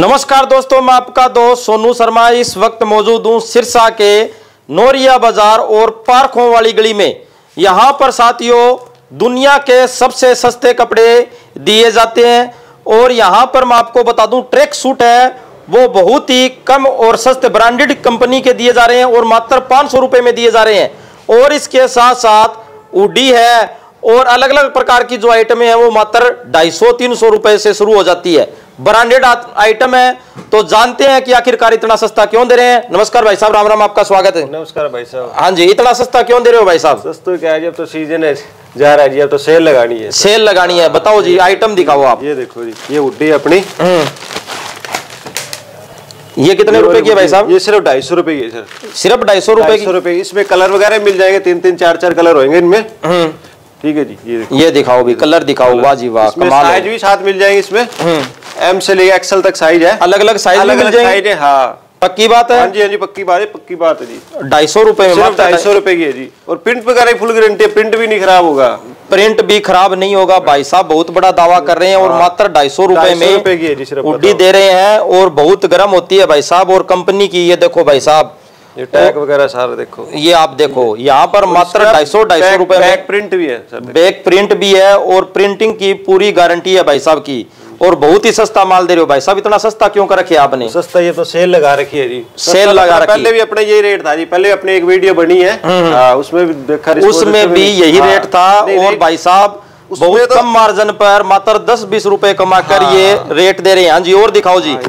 नमस्कार दोस्तों, मैं आपका दोस्त सोनू शर्मा इस वक्त मौजूद हूँ सिरसा के नोरिया बाजार और पार्कों वाली गली में। यहाँ पर साथियों दुनिया के सबसे सस्ते कपड़े दिए जाते हैं और यहाँ पर मैं आपको बता दूं ट्रैक सूट है वो बहुत ही कम और सस्ते ब्रांडेड कंपनी के दिए जा रहे हैं और मात्र 500 रुपये में दिए जा रहे हैं। और इसके साथ साथ हुडी है और अलग अलग प्रकार की जो आइटमें हैं वो मात्र 250-300 रुपये से शुरू हो जाती है। ब्रांडेड आइटम है, तो जानते हैं कि आखिरकार इतना सस्ता क्यों दे रहे हैं। नमस्कार भाई साहब, राम राम, आपका स्वागत है। नमस्कार भाई साहब। हाँ जी, इतना सस्ता क्यों दे रहे हो भाई साहब? सस्ता क्या है, जब तो सीजन है जा रहा है जी, अब तो सेल लगानी है। सेल लगानी है, बताओ जी, आइटम दिखाओ आप। ये देखो जी, ये हुडी अपनी। ये कितने रुपए की है भाई साहब? ये सिर्फ 250 रुपए की है सर। सिर्फ 250 रुपए की? 250 रुपए। इसमें कलर वगैरह मिल जाएंगे, 3-3 4-4 कलर होंगे इनमें। ठीक है जी, ये दिखाओ भी, कलर दिखाओ। वाह जी वाह, कमाल है। साइज भी साथ मिल जाएंगे इसमें। एम से लेकर एक्सल तक साइज है। अलग अलग साइज मिल जाएंगे। हाँ पक्की बात है। हाँ जी, हाँ जी, पक्की बात है, पक्की बात है जी। 250 रुपए में, सिर्फ 250 रुपए की है जी। और प्रिंट वगैरह फुल गारंटी है, प्रिंट भी नहीं खराब होगा। प्रिंट भी खराब नहीं होगा भाई साहब, बहुत बड़ा दावा कर रहे हैं। और मात्र 250 रुपए में हुडी दे रहे हैं और बहुत गर्म होती है भाई साहब। और कंपनी की ये देखो भाई साहब, ये टैग वगैरह सारा देखो, ये आप देखो यहाँ पर मात्र 250 रुपए में। बैक प्रिंट भी है सर, बैक प्रिंट भी है और प्रिंटिंग की पूरी गारंटी है भाई साहब की। और बहुत ही सस्ता माल दे रहे हो भाई साहब। इतना सस्ता क्यों कर रखे आपने? सस्ता ये तो सेल लगा रखी है जी। सेल लगा रखी है। पहले भी अपने यही रेट था जी, पहले अपने एक वीडियो बनी है, उसमें भी देखा, उसमें भी यही रेट था। और भाई साहब बहुत कम मार्जिन पर मात्र 10-20 रुपए कमा कर ये रेट दे रहे हैं। हाँ जी, और दिखाओ जी।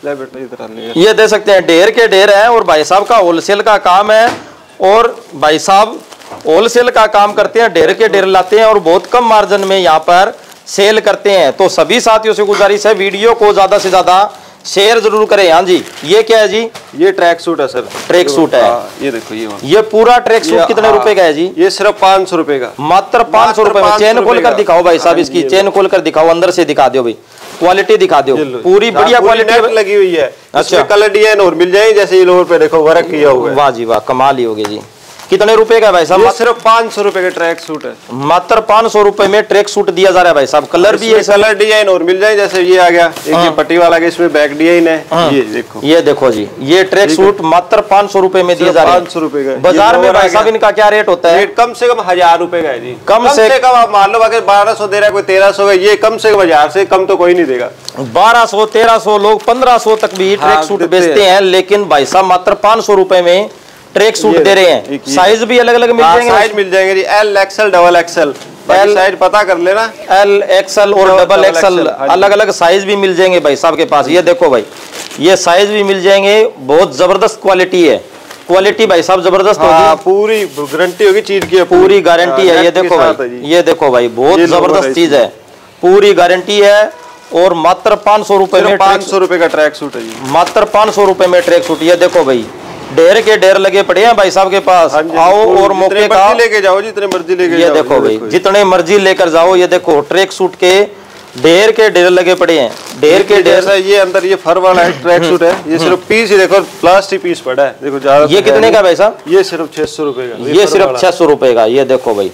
ये दे सकते हैं, ढेर के ढेर है। और भाई साहब का होलसेल का काम है और भाई साहब होलसेल का काम करते हैं, ढेर के ढेर लाते हैं और बहुत कम मार्जिन में यहाँ पर सेल करते हैं। तो सभी साथियों से गुजारिश है, वीडियो को ज्यादा से ज्यादा शेयर जरूर करें। हाँ जी, ये क्या है जी? ये ट्रैक सूट है सर। ट्रैक सूट है। ये देखो, ये पूरा ट्रैक सूट कितने रुपए का है जी? ये सिर्फ 500 रुपए का, मात्र 500 रुपए में। चेन खोल कर दिखाओ भाई साहब, इसकी चेन खोल कर दिखाओ, अंदर से दिखा दो भाई, क्वालिटी दिखा दो, पूरी बढ़िया क्वालिटी लगी हुई है। अच्छा, कलर डिजाइन और मिल जाएंगे, जैसे ये लोअर पे देखो वर्क किया हुआ है। वाह जी वाह, कमाल ही होगी जी। कितने रुपए का भाई साहब? सिर्फ 500 रुपए का ट्रैक सूट है। मात्र 500 रुपए में ट्रैक सूट दिया जा रहा है भाई साहब। कलर भी है, कलर डिजाइन और मिल जाए, जैसे ये आ गया एक ये पट्टी वाला, इसमें बैक डिजाइन है। ये देखो जी, ये ट्रैक सूट मात्र 500 रुपए में दिया जा रहा है। 500 रुपए का। बाजार में भाई साहब इनका क्या रेट होता है? कम से कम 1000 रुपए का है जी। कम से कम आप मान लो, अगर 1200 दे रहा है कोई 1300 का, ये कम से कम 1000 से कम तो कोई नहीं देगा। 1200, 1300, लोग 1500 तक भी ट्रैक सूट बेचते हैं, लेकिन भाई साहब मात्र 500 रुपए में ट्रैक सूट दे रहे हैं। साइज भी अलग अलग मिल जाएंगे। साइज मिल जाएंगे जी, L XL double XL. Size पता कर लेना, एल एक्सएल और डबल एक्सएल अलग अलग साइज भी मिल जाएंगे भाई साहब के पास। ये देखो भाई, ये साइज भी मिल जाएंगे। बहुत जबरदस्त क्वालिटी है, क्वालिटी भाई साहब जबरदस्त होगी, पूरी गारंटी होगी चीज की, पूरी गारंटी है। ये देखो भाई, ये देखो भाई, बहुत जबरदस्त चीज है, पूरी गारंटी है। और मात्र 500 रुपए में 500 रुपए का ट्रैक सूट है जी। मात्र 500 रुपए में ट्रैक सूट। ये देखो भाई, ढेर के ढेर लगे पड़े हैं भाई साहब के पास। आओ और मौके का लेके जाओ, जितने मर्जी लेके जाओ। ये देखो भाई, जितने मर्जी लेकर जाओ। ये देखो ट्रैक सूट के ढेर के ढेर लगे पड़े हैं, ढेर के ढेर। ये अंदर ये फर वाला है ट्रैक सूट है, ये सिर्फ पीस ही देखो, प्लास्टिक पीस पड़ा है देखो ज्यादा। ये कितने का भाई साहब? ये सिर्फ 600 रुपए का। ये सिर्फ 600 रुपए का। ये देखो भाई,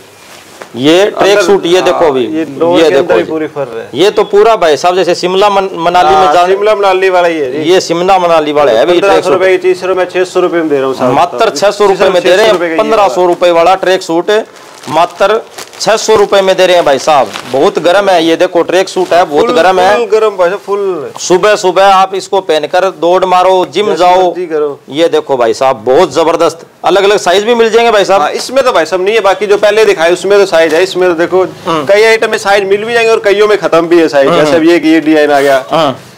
ये ट्रैक सूट, ये देखो भी, ये देखो पूरी फर है। ये तो पूरा भाई साहब जैसे शिमला मनाली में, शिमला मनाली वाला ही है। ये शिमला मनाली वाला है। 1500 रुपए की चीज सिर्फ मैं 600 रुपए में दे रहा हूँ। मात्र 600 रुपए में दे रहे हैं। 1500 रुपए वाला ट्रैक सूट मात्र 600 रुपए में दे रहे हैं भाई साहब। बहुत गर्म है, ये देखो ट्रैक सूट है, बहुत गर्म है, गर्म भाई, फुल। सुबह सुबह आप इसको पहनकर दौड़ मारो, जिम जाओ। ये देखो भाई साहब, बहुत जबरदस्त। अलग अलग साइज भी मिल जाएंगे भाई साहब। इसमें तो भाई साहब नहीं है, बाकी जो पहले दिखाए उसमें तो साइज है। इसमें तो देखो कई आइटम में साइज मिल भी जाएंगे और कईयों में खत्म भी है साइज। जैसे ये डिजाइन आ गया,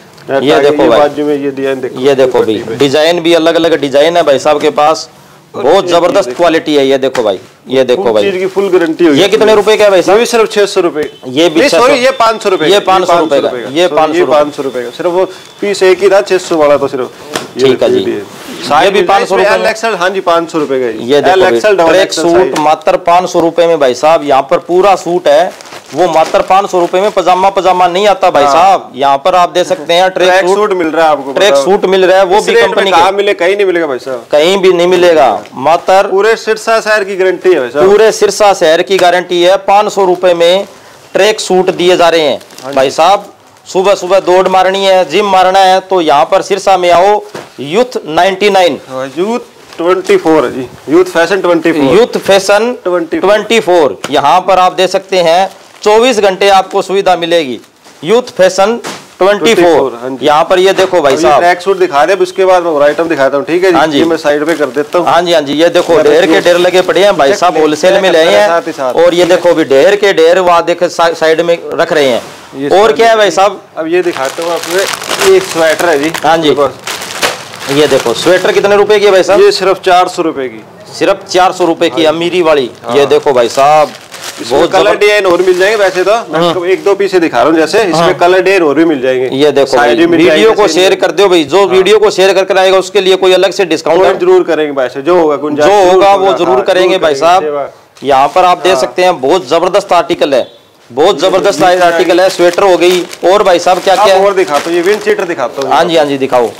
ये देखो भाई, बाजू में ये डिजाइन देखो, ये देखो भाई, डिजाइन भी अलग अलग डिजाइन है भाई साहब के पास। बहुत जबरदस्त क्वालिटी है। ये देखो भाई, ये देखो भाई, चीज की फुल गारंटी होगी। ये कितने रुपए का है भाई साहब? ये सिर्फ 600 रुपए। ये भी सॉरी, ये 500 रुपए। ये 500 रुपए का। ये 500 रुपए का। सिर्फ वो पीस एक ही था, 600 वाला तो सिर्फ। ठीक है जी, ये भी 500 रुपए। एल एक्सएल, हाँ जी 500 रुपए का। ये देखो ट्रैक सूट मात्र 500 रुपए में भाई साहब। यहाँ पर पूरा सूट है वो मात्र 500 रुपए में। पजामा नहीं आता भाई साहब। यहाँ पर आप दे सकते हैं ट्रैक सूट मिल रहा है आपको। ट्रैक सूट मिल रहा है, वो भी कंपनी का मिले, कहीं नहीं मिलेगा भाई साहब, कहीं भी नहीं मिलेगा। मात्र पूरे सिरसा शहर की गारंटी है भाई साहब, पूरे सिरसा शहर की गारंटी है। 500 रुपए में ट्रैक सूट दिए जा रहे हैं भाई साहब। सुबह सुबह दौड़ मारनी है, जिम मारना है, तो यहाँ पर सिरसा में आओ। यूथ 99, यूथ 24 है जी, यूथ फैशन 24, यूथ फैशन 24 यहाँ पर आप दे सकते हैं। 24 घंटे आपको सुविधा मिलेगी। यूथ फैशन 24 यहाँ पर। ये देखो भाई साहब, ट्रैक सूट दिखा दे, उसके बाद मैं और आइटम दिखाता हूँ, ठीक है जी? हाँ जी, मैं साइड पे कर देता हूँ। हाँ जी, हाँ जी, ये देखो ढेर के ढेर लगे पड़े हैं भाई साहब, होलसेल में ले आए हैं। और ये देखो भी ढेर के ढेर वहाँ देख साइड में रख रहे हैं। और क्या है भाई साहब? अब ये दिखाता हूँ आपको, एक स्वेटर है जी। हाँ जी, ये देखो स्वेटर कितने रुपए की है भाई साहब? ये सिर्फ 400 रुपए की, सिर्फ 400 रुपए की अमीरी वाली। ये देखो भाई साहब, बहुत कलर डिजाइन और मिल जाएंगे। वैसे तो मैं एक दो पीस दिखा रहा हूँ, जैसे इसमें कलर डिजाइन और भी मिल जाएंगे। ये देखो वीडियो को शेयर कर दो भाई, जो वीडियो को शेयर करके आएगा उसके लिए कोई अलग से डिस्काउंट जरूर करेंगे भाई साहब, जो होगा वो जरूर करेंगे भाई साहब। यहाँ पर आप देख सकते हैं, बहुत जबरदस्त आर्टिकल है, बहुत जबरदस्त आर्टिकल है। स्वेटर हो गई। और भाई साहब क्या क्या और दिखाता हूँ, ये विंड शीटर दिखाता हूँ। हाँ जी, हाँ जी, दिखाओ।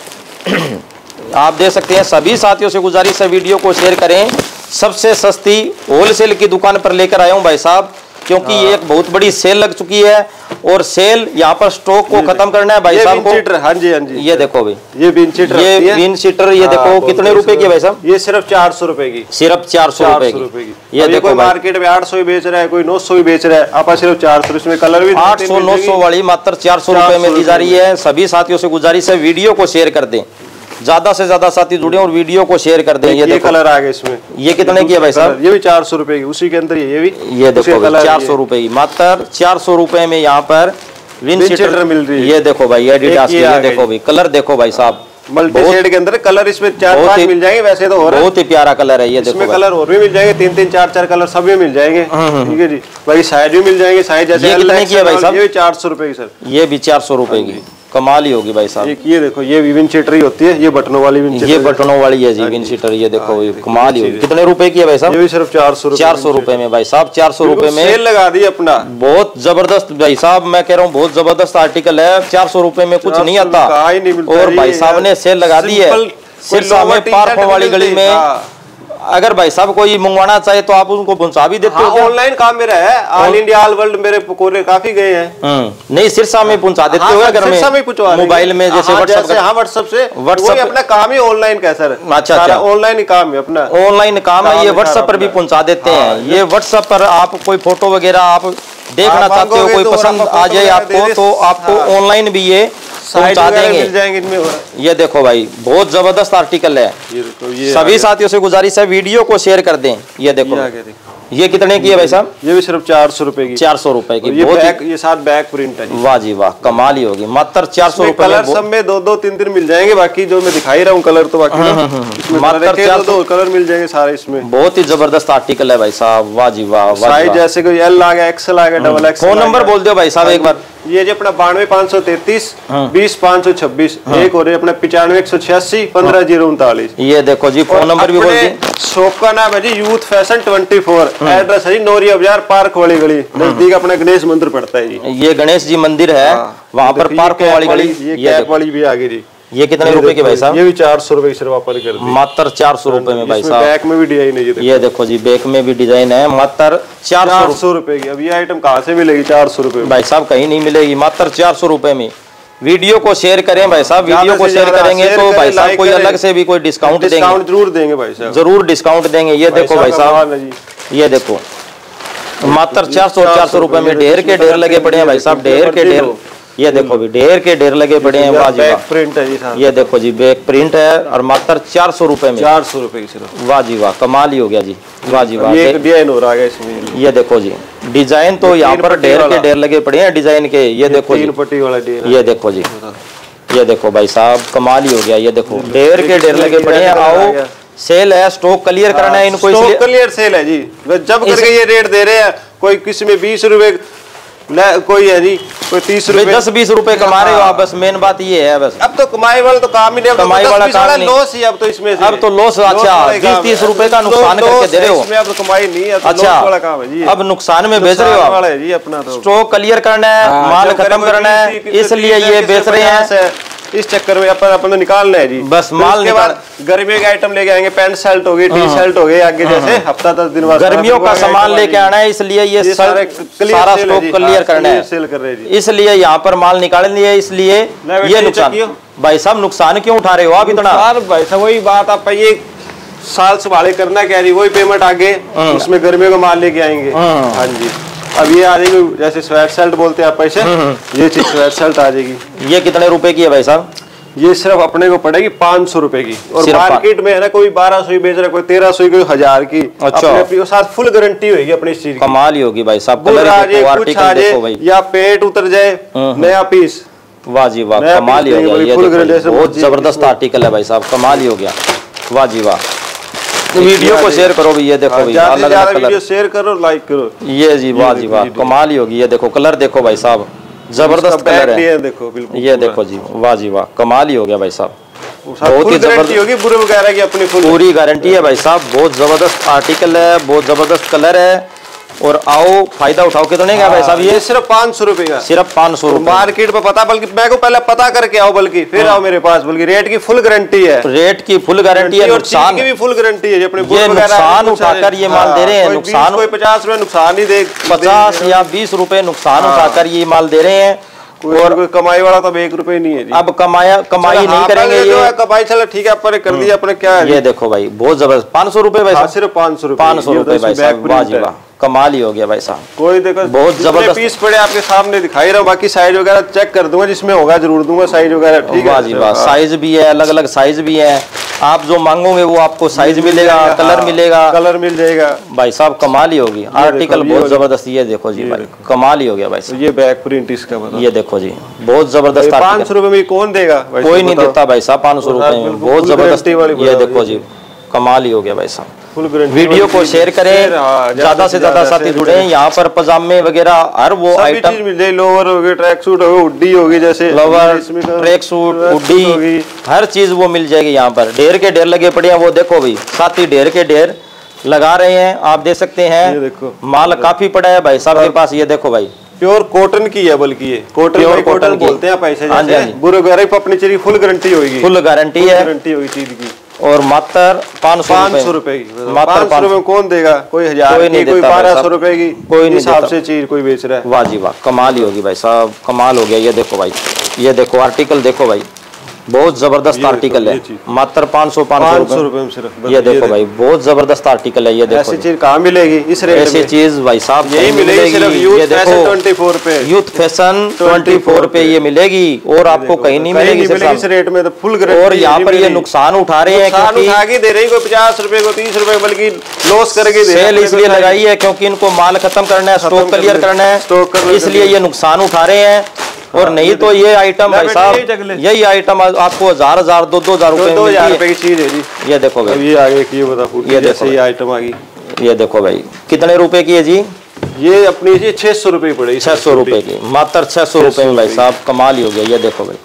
आप देख सकते हैं, सभी साथियों से गुजारिश है वीडियो को शेयर करें। सबसे सस्ती होलसेल की दुकान पर लेकर आया हूँ भाई साहब, क्योंकि ये एक बहुत बड़ी सेल लग चुकी है और सेल यहाँ पर स्टॉक को खत्म करना है भाई साहब को। हाँ जी, हाँ जी, ये देखो भाई, ये विंड शीटर, ये विंड शीटर, ये देखो कितने रुपए की है भाई साहब? ये सिर्फ 400 रुपए की, सिर्फ 400 रुपए की। ये देखो मार्केट में 800 ही बेच रहा है, कोई 900 ही बेच रहा है, आप सिर्फ 400। इसमें कलर भी 800 900 वाली मात्र 400 रुपए में दी जा रही है। सभी साथियों से गुजारिश है वीडियो को शेयर कर दें, ज्यादा से ज्यादा साथी जुड़े और वीडियो को शेयर कर दें। ये कलर आ गए इसमें, ये कितने की है भाई साहब? ये भी 400 रुपए की, उसी के अंदर ये भी, ये देखो 400 रुपए की, मात्र 400 रुपए में यहाँ पर विंड शीटर मिल रही है। ये देखो भाई एडिडास की, ये देखो भाई कलर देखो भाई साहब, मल्टी शेड के अंदर कलर इसमें 4-5 मिल जाएंगे। वैसे तो और बहुत ही प्यारा कलर है। ये देखो इसमें कलर और भी मिल जाएंगे, 3-3 4-4 कलर सब भी मिल जाएंगे, ठीक है जी। भाई साइज भी मिल जाएंगे, साइज जैसे कितने की है भाई साहब? ये 400 रुपए की सर, ये भी 400 रुपए की, कमाल ही होगी भाई साहब। ये देखो, ये विंड शीटर ही होती है, ये बटनों वाली विंड शीटर, ये बटनों वाली है जी विंड शीटर। ये देखो कमाल ही होगी। कितने रुपए की है भाई साहब? ये भी सिर्फ 400 रुपए में भाई साहब, 400 रुपए में सेल लगा दी अपना। बहुत जबरदस्त भाई साहब, मैं कह रहा हूँ बहुत जबरदस्त आर्टिकल है। 400 रुपए में कुछ नहीं आता और भाई साहब ने सेल लगा दी है। सिरसा में पार्कों वाली गली में अगर भाई साहब कोई मंगवाना चाहे तो आप उनको पहुंचा भी देते हो? ऑनलाइन काम मेरा है, ऑल इंडिया ऑल वर्ल्ड मेरे कोरियर काफी गए हैं। नहीं, सिरसा में पहुंचा देते हो घर में, मोबाइल में, जैसे व्हाट्सएप से अपना काम ही ऑनलाइन का सर। अच्छा, ऑनलाइन ही काम है अपना, ऑनलाइन काम है। ये व्हाट्सएप पर भी पहुंचा देते हैं। ये व्हाट्सएप पर आप कोई फोटो वगैरह आप देखना चाहते हो, कोई पसंद आ जाए आपको, तो आपको ऑनलाइन भी ये पहुंचा देंगे, मिल जाएंगे इनमें। ये देखो भाई बहुत जबरदस्त आर्टिकल है। सभी साथियों से गुजारिश है वीडियो को शेयर कर दें। ये देखो ये कितने की है भाई साहब? ये भी सिर्फ 400 रुपए की, 400 रुपए की। ये साथ बैक प्रिंट है। वाह जी वाह, कमाल ही होगी। मात्र 400 रुपए। कलर सब में 2-2 3-3 मिल जाएंगे, बाकी जो मैं दिखाई रहा हूँ कलर तो बाकी मात्र 400 कलर मिल जाएंगे सारे इसमें। बहुत ही जबरदस्त आर्टिकल है भाई साहब, वाह जी वाह। साइज जैसे कोई एल आ गया, एक्सएल आ गया, डबल एक्सएल। फोन नंबर बोल दो भाई साहब एक बार। ये जो अपना 92 533 20 526, एक और अपना 95 186 15 039। ये देखो जी फोन नंबर भी बोल दिए। शॉप का नाम है जी यूथ फैशन 24, एड्रेस है जी नोरिया बाजार पार्क वाली गली, नजदीक अपना गणेश मंदिर पड़ता है जी। ये गणेश जी मंदिर है, वहाँ पर पार्क वाली गली। ये कैप वाली भी आगे जी। ये कितने रुपए की भाई साहब? ये भी 400 रुपए की सिर्फ आप कर दी, मात्र 400 रुपए में भाई साहब। बैक में भी डिजाइन है ये देखो जी, बैक में भी डिजाइन है, मात्र 400 रुपए की। अब ये आइटम कहाँ से मिलेगी 400 रुपए भाई साहब? कहीं नहीं मिलेगी, मात्र 400 रुपए में। वीडियो को शेयर करें भाई साहब, वीडियो को शेयर करेंगे तो भाई साहब कोई अलग से भी कोई डिस्काउंट देंगे, जरूर देंगे भाई साहब, जरूर डिस्काउंट देंगे। ये देखो भाई साहब, ये देखो मात्र 400 रुपए में ढेर के ढेर लगे पड़े हैं भाई साहब, ढेर के ढेर। ये देखो भी ढेर के ढेर लगे पड़े हैं। वाह जी वाह, प्रिंट है जी साहब। ये देखो जी बैक प्रिंट है और मात्र 400 रुपए में, 400 रुपए की सिर्फ। वाह जी वाह, कमाल ही हो गया जी, वाह जी वाह। ये डिजाइन हो रहा है इसमें, ये देखो जी डिजाइन तो यहाँ पर ढेर के ढेर लगे पड़े हैं डिजाइन के। ये देखो जी 3 पट्टी वाला डिजाइन। ये देखो जी, ये देखो भाई साहब कमाल ही हो गया। ये देखो ढेर के ढेर लगे पड़े हैं। आओ सेल है, स्टॉक क्लियर करना है इनको, इसलिए क्लियर सेल है जी। जब करके ये रेट दे रहे हैं, कोई किसी में 20 रुपए, कोई है जी कोई 30 रुपए, 10-20 रुपए कमा रहे हो आप, बस मेन बात ये है बस। अब तो कमाई वाला तो काम ही नहीं, कमाई वाला काम नहीं, लॉस ही अब तो इसमें से। अब तो लॉस। अच्छा 20-30 रुपए का नुकसान करके दे रहे हो इसमें, अब तो कमाई नहीं है। अच्छा वाला काम है जी, अब नुकसान में बेच रहे हो आप। जी अपना तो स्टॉक क्लियर करना है, माल खत्म करना है, इसलिए ये बेच रहे हैं। इस चक्कर में अपन तो निकालना है जी। बस माल के बाद गर्मियों के आइटम लेके आएंगे, पैंट शर्ट हो गई, टी शर्ट हो गई, आगे जैसे हफ्ता 10 दिन बाद गर्मियों का सामान लेके आना है, इसलिए ये सारा स्टॉक क्लियर करना है, सेल कर रहे हैं जी। इसलिए यहाँ पर माल निकाल लिए, इसलिए ये नुकसान। भाई साहब नुकसान क्यों उठा रहे हो आप इतना? भाई साहब वही बात, आप ये साल संभाले करना क्या जी, वही पेमेंट आगे उसमें गर्मियों का माल लेके आएंगे। हाँ जी, अब ये आ जाएगी जैसे स्वेट शर्ट बोलते हैं आप पैसे, ये चीज स्वेट शर्ट आ जाएगी। ये कितने रुपए की है भाई साहब? ये सिर्फ अपने को पड़ेगी 500 रुपए की, और मार्केट में है ना कोई 1200 बेच रहा है, कोई 1300, कोई 1000 की। अच्छा, अपने साथ फुल गारंटी होगी अपनी इस चीज की। कमाल ही होगी भाई साहब, या पेट उतर जाए नया पीस, वाह जी वाह, कमाल ही हो गया। ये बहुत जबरदस्त आर्टिकल है भाई साहब, कमाल ही हो गया, वाह जी वाह। वीडियो को शेयर करो भी, ये देखो भाई, अलग अलग कलर शेयर करो, लाइक करो, ये जी वाह जी वाह, कमाल ही होगी। ये देखो कलर देखो भाई साहब, जबरदस्त कलर है, देखो बिल्कुल, ये देखो जी, वाह जी वाह, कमाल ही हो गया भाई साहब, बहुत ही जबरदस्त होगी, बुरे वगैरह की अपनी पूरी गारंटी है भाई साहब। बहुत जबरदस्त आर्टिकल है, बहुत जबरदस्त कलर है, और आओ फायदा उठाओ। कितने का भाई साहब? ये सिर्फ 500 रुपए का, सिर्फ 500 रुपए। मार्केट में पता, बल्कि मैं को पहले पता करके आओ, बल्कि फिर आओ मेरे पास, बल्कि रेट की फुल गारंटी है, रेट की फुल गारंटी है, नुकसान की भी फुल गारंटी है। अपने ये नुकसान उठाकर ये माल दे रहे हैं, नुकसान कोई 50 रुपए नुकसान ही दे, 50 या 20 रुपए नुकसान उठाकर ये माल दे रहे हैं। और कोई कमाई वाला तो 1 रुपए नहीं है जी। अब कमाई नहीं करेंगे ये, कमाई चलो ठीक है, अपने कर दिया अपने, क्या है ये देखो भाई, बहुत जबरदस्त। 500 रुपए भाई, सिर्फ 500 रुपए, 500 रुपए भाई साहब, वाह जी वाह, कमाल ही हो गया भाई साहब। कोई देखो बहुत जबरदस्त पीस पड़े आपके सामने दिखाई रहा हूँ, बाकी साइज वगैरह चेक कर दूंगा, जिसमें होगा जरूर दूंगा साइज वगैरह, ठीक है। वाह जी वाह, साइज भी है, अलग अलग साइज भी है, आप जो मांगोगे वो आपको साइज मिलेगा, कलर मिलेगा, कलर मिल जाएगा भाई साहब, कमाल ही होगी। आर्टिकल बहुत जबरदस्त, ये देखो जी भाई, कमाल ही हो गया भाई साहब। ये बैक प्रिंट इसका बता, ये देखो जी, बहुत जबरदस्त। 500 रुपए में कौन देगा? कोई नहीं देता भाई साहब 500 रुपए में, बहुत जबरदस्त। ये देखो जी, कमाल ही हो गया भाई साहब। वीडियो को शेयर करें, ज्यादा से ज्यादा साथी जुड़े। यहाँ पर पजामे वगैरह हर वो आइटम मिल जाए, लोअर हो गए, ट्रैक सूट हो गए, हुडी होगी, जैसे लोअर, ट्रैक सूट, हुडी, हर चीज वो मिल जाएगी यहाँ पर। ढेर के ढेर लगे पड़े हैं, वो देखो भाई साथी ढेर के ढेर लगा रहे हैं, आप देख सकते हैं। देखो माल काफी पड़ा है भाई साहब के पास, ये देखो भाई, प्योर कॉटन की है, बल्कि ये कॉटन बोलते हैं पैसे, बुरे वगैरह अपनी चीज फुल गारंटी होगी, फुल गारंटी है, गारंटी होगी चीज की। और मात्र 500 रुपए की, मात्र 500 रुपए कौन देगा? कोई 1000 की, कोई 1200 रुपए की, कोई हिसाब से चीज कोई बेच रहा है। वाह जी वाह, कमाल ही होगी भाई साहब, कमाल हो गया। ये देखो भाई, ये देखो आर्टिकल देखो भाई, बहुत जबरदस्त आर्टिकल है, मात्र 500 रुपए में सिर्फ। ये देखो भाई, बहुत जबरदस्त आर्टिकल है। ये देखो ऐसी चीज कहाँ मिलेगी इस रेट में? ऐसी चीज भाई साहब यही मिलेगी सिर्फ यूथ फैशन 24 पे, यूथ फैशन 24 पे ये मिलेगी, और आपको कहीं नहीं मिलेगी इस रेट में, तो फुल गारंटी। और यहाँ पर ये नुकसान उठा रहे हैं, क्योंकि उठा के दे रही, कोई 50 रुपए को 30 रुपए, बल्कि लॉस करके दे। सेल इसलिए लगाई है क्योंकि इनको माल खत्म करना है, स्टॉक क्लियर करना है, इसलिए ये नुकसान उठा रहे हैं। और नहीं तो ये आइटम भाई साहब, यही आइटम आपको 1000 2000 रुपए की चीज है जी। ये देखो भाई, ये आगे की बता, ये देखो ये आइटम आ गई, ये देखो भाई, कितने रुपए की है जी? ये अपनी जी 600 रुपए पड़ेगी, 600 रुपए की, मात्र 600 रुपए में भाई साहब, कमाल ही हो गया। ये देखो भाई,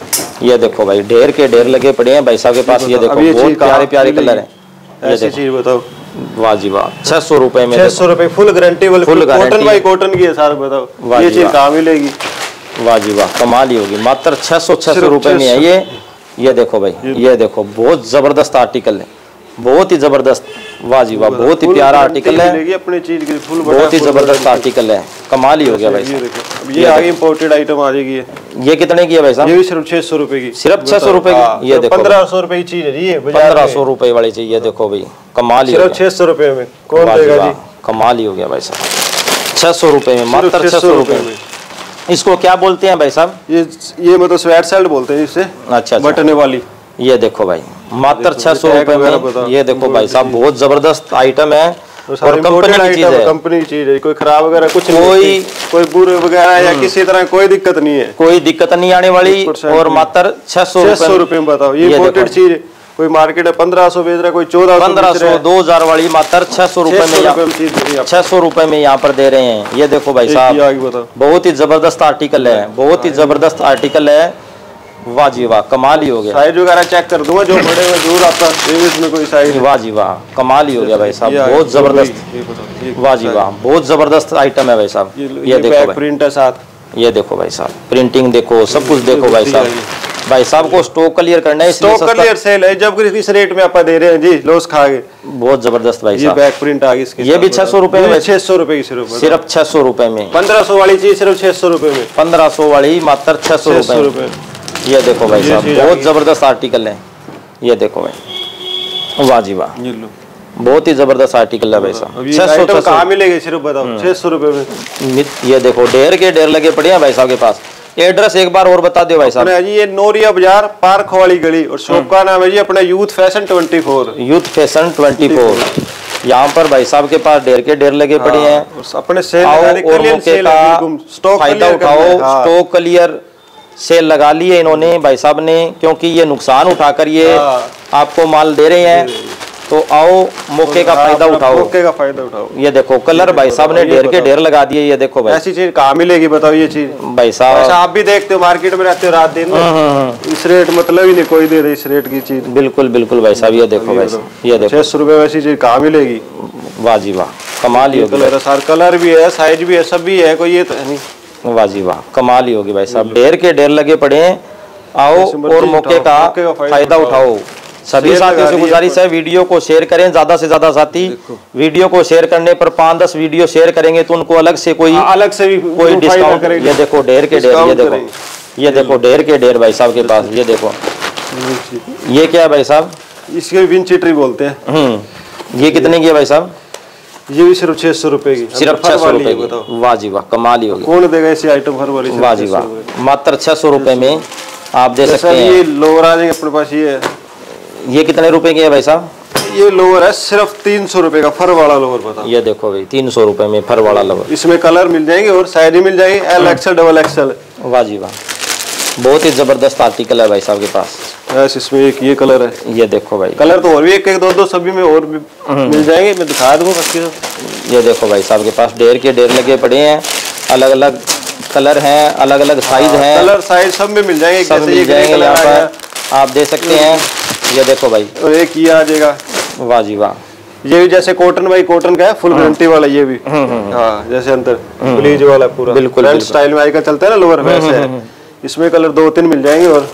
ये देखो भाई, ढेर के ढेर लगे पड़े हैं भाई साहब के पास। ये देखो बहुत प्यारे प्यारे कलर है, ऐसी चीज बताओ, वाह जी वाह, 600 रुपए में, 600 रुपए full guarantee, full cotton bi cotton की है सारा, बताओ ये चीज कहाँ मिलेगी? वाह जी वाह, कमाल ही होगी, मात्र 600 रुपए में है ये। ये देखो भाई, ये देखो, बहुत जबरदस्त आर्टिकल है, बहुत ही जबरदस्त, वाह जी वाह, बहुत ही प्यारा आर्टिकल है, अपनी चीज की फुल, बहुत ही जबरदस्त आर्टिकल है, कमाल ही हो गया भाई। ये आगे इंपोर्टेड आइटम आ जाएगी। ये कितने की है भाई साहब? ये भी सिर्फ 600 रुपए की, सिर्फ 600 रुपए की। ये देखो 1500 रुपए की चीज है जी, 1500 रुपए वाली चीज। ये देखो भाई, कमाल ही, सिर्फ 600 रुपए में कौन देगा जी? कमाल ही हो गया भाई साहब, 600 रुपए में, मात्र 600 रुपए में। इसको क्या बोलते हैं भाई साहब? ये मतलब स्वेट शर्ट बोलते हैं इससे, अच्छा, बटने वाली। ये देखो भाई, मात्र 600 रुपए में। ये देखो भाई साहब, बहुत जबरदस्त आइटम है, और कंपनी की चीज है, कंपनी की चीज है, कोई खराब वगैरह कुछ नहीं, कोई बुरे वगैरह या किसी तरह कोई दिक्कत नहीं है, कोई दिक्कत नहीं आने वाली। और मात्र 600 रुपए में बताओ, ये इंपोर्टेड चीज, कोई मार्केट है 1500 बेच रहा है, कोई 1400 2000 वाली, मात्र 600 रुपए में, 600 रुपए में यहाँ पर दे रहे हैं। ये देखो भाई साहब, बहुत ही जबरदस्त आर्टिकल है, बहुत ही जबरदस्त आर्टिकल है, वाह जी वाह, कमाल ही हो गया। साइज वगैरह चेक कर दूंगा, जो बड़े में जरूर आपका, इसमें कोई साइज, वाह जी वाह, कमाल ही हो गया भाई साहब, बहुत जबरदस्त, वाह जी वाह, बहुत जबरदस्त आइटम है भाई साहब। ये देखो प्रिंट है साथ, ये देखो भाई साहब, प्रिंटिंग देखो, सब कुछ देखो भाई साहब, भाई साहब को स्टॉक क्लियर करना है, इसलिए स्टॉक क्लियर सेल है, जब इस रेट में आप दे रहे हैं जी, लॉस खा गए। बहुत जबरदस्त भाई ये साहब। बैक प्रिंट आ गई इसकी, ये भी 600 रुपए में, 600 रुपए की सिर्फ, सिर्फ 600 रुपए में। 1500 वाली चीज सिर्फ 600 रुपए में, 1500 वाली मात्र 600 रुपए। ये देखो भाई साहब, बहुत जबरदस्त आर्टिकल है। ये देखो भाई, वाह जी वाह, बहुत ही जबरदस्त आर्टिकल है भाई साहब। 600 कहाँ मिलेगी सिर्फ बताओ, 600 रुपए में। ये देखो ढेर के ढेर लगे पड़े हैं भाई साहब के पास। एड्रेस एक बार और बता दो भाई साहब। जी ये नोरिया बाजार, पार्क वाली गली, और शॉप का नाम है जी अपना यूथ फैशन 24। Youth fashion 24। यहाँ पर भाई साहब के पास ढेर के ढेर लगे पड़े हैं। अपने सेल और मौके का फायदा उठाओ, स्टॉक क्लियर सेल लगा लिए इन्होंने भाई साहब ने, क्योंकि ये नुकसान उठाकर ये आपको माल दे रहे हैं। तो आओ मौके का फायदा उठाओ, मौके का फायदा उठाओ। ये देखो कलर भाई साहब ने ढेर के ढेर लगा दिए। ये देखो भाई, ऐसी चीज कहाँ मिलेगी बताओ ये चीज भाई साहब। आप भी देखते हो मार्केट में रहते हो रात दिन, इस रेट मतलब ही नहीं कोई दे रही इस रेट की चीज। बिल्कुल बिल्कुल भाई साहब। ये देखो भाई साहब, ये देखो 600 रुपए वैसी चीज कहाँ मिलेगी। वाह जी वाह, कमाल ही होगी। कलर भी है, साइज भी है, सब भी है, कोई ये तो नहीं। वाह जी वाह, कमाल ही होगी भाई साहब। ढेर के ढेर लगे पड़े हैं, आओ और मौके का फायदा उठाओ। सभी साथियों से गुजारिश है, वीडियो को शेयर करें ज्यादा से ज्यादा। साथी वीडियो को शेयर करने पर 5-10 वीडियो शेयर करेंगे तो उनको अलग से कोई डिस्काउंट करेंगे। ये देखो ढेर के ढेर, ये देखो ढेर के ढेर भाई साहब के पास। ये देखो ये क्या है भाई साहब, इसके विंची ट्री बोलते हैं। ये कितने की है भाई साहब? ये भी सिर्फ 600 रुपए की, सिर्फ 600 रुपए की। वाह जी वाह, कमाल ही होगी। कौन देगा ऐसी आइटम हर वाली? वाह जी वाह, मात्र 600 रुपए में आप दे सकते हैं। ये लोअर आ जाएंगे अपने पास। ये कितने रुपए की है भाई साहब? ये लोअर है सिर्फ 300 रुपए का, फर वाला लोअर। बताओ, ये देखो भाई 300 रुपए में फर वाला लोअर। इसमें कलर मिल जाएंगे और साइज मिल जाएगी, एल एक्सएल डबल एक्सएल। वाह जी वाह, बहुत ही जबरदस्त आर्टिकल है भाई साहब के पास। बस इसमें एक ये कलर है। ये देखो भाई, कलर तो और भी एक दो सभी में और भी मिल जाएंगे, मैं दिखा दूंगा बाकी। ये देखो भाई साहब के पास ढेर के ढेर लगे पड़े हैं, अलग अलग कलर हैं, अलग अलग साइज हैं, कलर साइज सब में मिल जाएंगे। सब मिल जाएंगे यहाँ पर, आप दे सकते हैं। ये देखो भाई, और एक ये आ जाएगा। वाह जी वाह, ये भी जैसे कॉटन, भाई कॉटन का है, फुल गारंटी वाला। ये भी हाँ, जैसे अंदर ब्लीच वाला पूरा बिल्कुल स्टाइल में आएगा, चलता है ना लोअर, वैसे है। इसमें कलर 2-3 मिल जाएंगे। और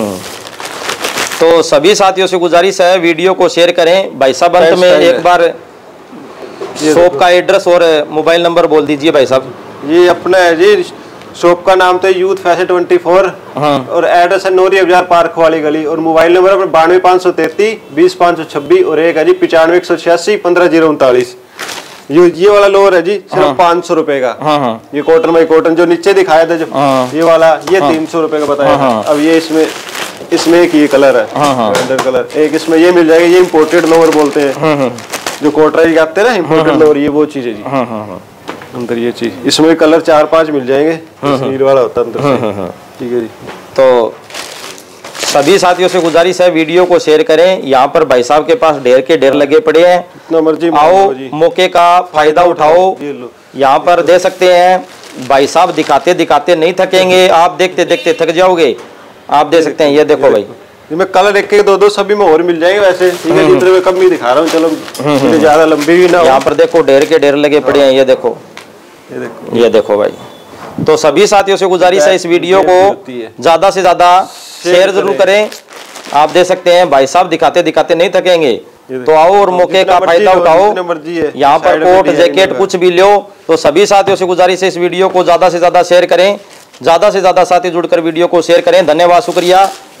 तो सभी साथियों से गुजारिश है, वीडियो को शेयर करें। भाई साहब अंत में एक बार शॉप का एड्रेस और मोबाइल नंबर बोल दीजिए भाई साहब। ये अपना है जी, शॉप का नाम तो यूथ फैशन 24 और एड्रेस है नोरिया बाजार, पार्क वाली गली। और मोबाइल नंबर है 92 533 20 526 और एक है जी 95 186 15 039। ये वाला लोअर है जी सिर्फ 500 रुपए का। ये कॉटन बाई कॉटन जो नीचे दिखाया था, जो ये वाला, ये 300 रुपए का बताया था। अब ये इसमें एक ये कलर है, अंडर कलर एक इसमें ये मिल जाएगा। ये इम्पोर्टेड लोअर बोलते हैं, जो कोटराइज आते हैं ना, इम्पोर्टेड लोअर, ये वो चीज है जी। अंदर ये चीज, इसमें कलर 4-5 मिल जाएंगे, नील वाला होता है अंदर। ठीक है जी। तो सभी साथियों से गुजारिश है, वीडियो को शेयर करें। यहाँ पर भाई साहब के पास ढेर के ढेर लगे पड़े हैं, जितना मर्जी आओ मौके का फायदा उठाओ। यहाँ पर दे सकते हैं। भाई साहब दिखाते दिखाते नहीं थकेंगे, आप देखते देखते थक जाओगे। आप दे सकते हैं। ये देखो भाई, इसमें कलर एक दो सभी में और मिल जाएंगे वैसे। ठीक है, जितने में कम भी दिखा रहा हूँ, चलो ज्यादा लंबी भी ना। यहाँ पर देखो ढेर के ढेर लगे पड़े हैं। ये देखो, ये देखो भाई। तो सभी साथियों से गुजारिश है, इस वीडियो को ज्यादा से ज्यादा शेयर जरूर करें। आप दे सकते हैं, भाई साहब दिखाते दिखाते नहीं थकेंगे, तो आओ और मौके का फायदा उठाओ। यहाँ पर कोट जैकेट कुछ भी लो। तो सभी साथियों से गुजारिश है, इस वीडियो को ज्यादा से ज्यादा शेयर करें, ज्यादा से ज्यादा साथी जुड़कर वीडियो को शेयर करें। धन्यवाद, शुक्रिया।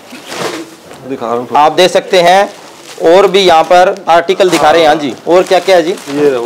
आप दे सकते हैं, और भी यहाँ पर आर्टिकल दिखा रहे हैं। हाँ जी, और क्या क्या है जी?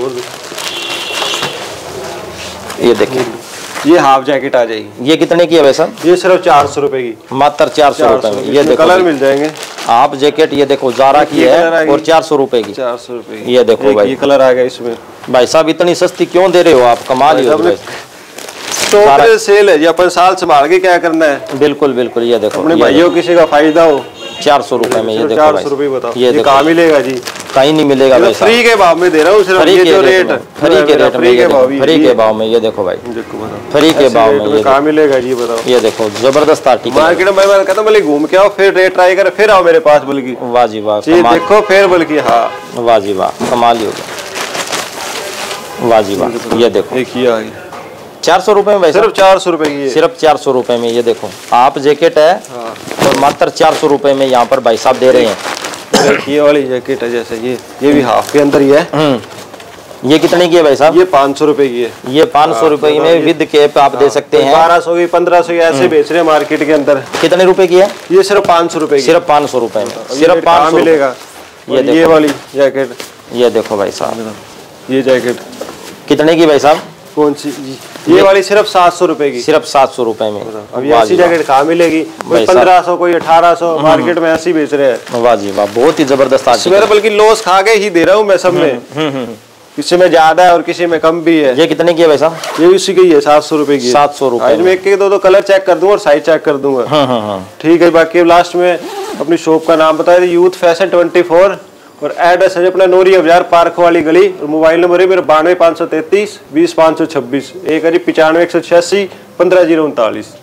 ये देखिए, ये हाफ जैकेट आ जाएगी। ये कितने की है वैसा? ये सिर्फ 400 रुपए की, मात्र 400 रुपए में। ये देखो कलर मिल जाएंगे। हाफ जैकेट ये देखो जारा की है और 400 रुपए की। 400 रुपए की। ये देखो भाई, ये कलर आ गया इसमें। भाई साहब इतनी सस्ती क्यों दे रहे हो आप? कमाल ही हो भाई। तो सेल है जी, अपन साल संभाल के क्या करना है। बिल्कुल बिल्कुल। ये देखो, अपने भाइयों किसी का फायदा हो। 400 रुपए में। ये देखो 400 रुपए बताओ, ये कहाँ मिलेगा जी? कहीं नहीं मिलेगा भाई साहब। फ्री के भाव में दे रहा हूँ सिर्फ। फ्री ये के जो रेट रेट, फ्री के रेट में, फ्री के भाव में। ये देखो भाई, फ्री के भाव में। ये कहाँ मिलेगा जी बताओ? ये देखो जबरदस्त आर्टिकल। मार्केट में मैं कहता हूँ घूम के आओ, फिर रेट ट्राई कर, फिर आओ मेरे पास। बल्कि वाह जी वाह, देखो फिर बल्कि। हाँ, वाह जी वाह, कमाल ही हो गया। वाह जी वाह, ये देखो एक ही आ गया 400 रुपए में भाई साहब? सिर्फ 400 रुपए की है। सिर्फ 400 रुपए में। ये देखो आप जैकेट है और मात्र 400 रुपए में यहाँ पर भाई साहब दे रहे हैं। ये वाली जैकेट है जैसे ये भी हाफ के अंदर ही है। ये कितने की है भाई साहब? ये 500 रुपए की है। ये 500 रुपए में विद कैप आप दे सकते हैं। 1200 की 1500 की ऐसे बेच रहे हैं मार्केट के अंदर। कितने रुपए की है? ये सिर्फ 500 रुपए की। सिर्फ 500 रुपए में, सिर्फ 500 मिलेगा। ये वाली जैकेट, ये देखो भाई साहब, ये जैकेट कितने की भाई साहब? कौन सी? ये वाली सिर्फ 700 रुपए की। सिर्फ 700 रुपए में। अब ये ऐसी जैकेट कहाँ मिलेगी? कोई 1500 कोई 1800 मार्केट में ऐसी बेच रहे हैं। वाह जी वाह, बहुत ही जबरदस्त आर्टिकल। मेरा बल्कि लॉस खा के ही दे रहा हूँ मैं सब में। किसी में ज्यादा है और किसी में कम भी है। ये कितने की है भाई साहब? ये उसी की है 700 रुपए की। 700 रुपए में एक दो कलर चेक कर दूंगा और साइज चेक कर दूंगा। ठीक है। बाकी लास्ट में अपनी शॉप का नाम बताया, यूथ फैशन 24 और एड्रेस है अपना नोरिया बाजार पार्क वाली गली और मोबाइल नंबर है मेरा 92 533 20 526। एक है 95 186 15 039।